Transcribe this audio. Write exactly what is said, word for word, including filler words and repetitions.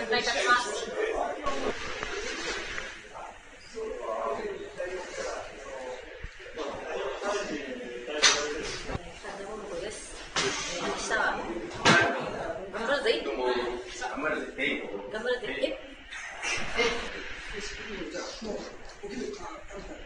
願いいたします。明日は頑張るぜ。頑張るぜ。頑張るぜ。え。え。